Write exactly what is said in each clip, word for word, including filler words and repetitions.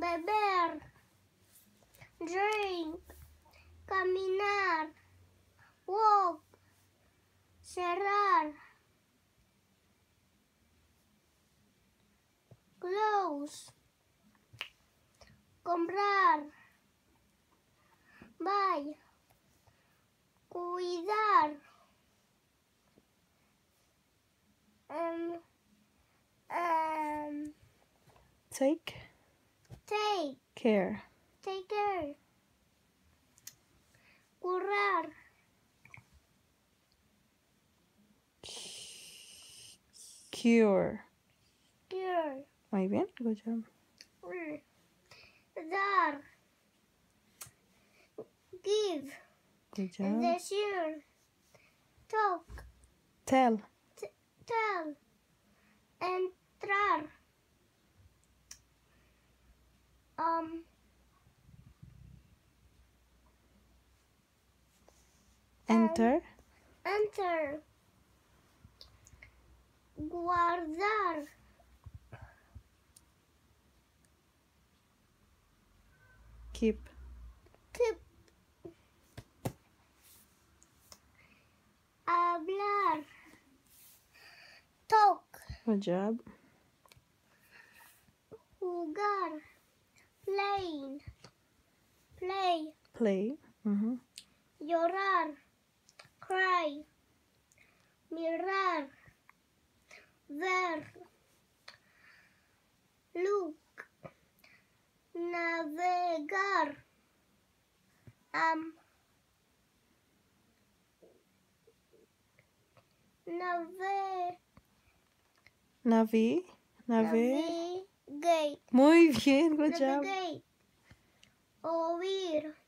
beber, drink, caminar, walk, cerrar, close, comprar, buy, cuidar, um, um, Take take, care. take care, curar, Cure. cure, Muy bien, good job. mm, dar, give, Good job. decir, talk, Tell. t- tell, entrar, um, Enter. enter, guardar, Keep. keep, hablar, talk, Good job. jugar, playing, play, Play. Mhm. llorar, cry, mirar, ver, look, navegar, um, nave, Navi. Nave. navigate, Muy bien, good job. navigate, oír,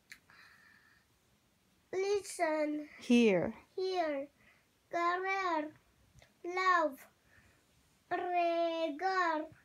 listen, Here. hear, querer, love, regar,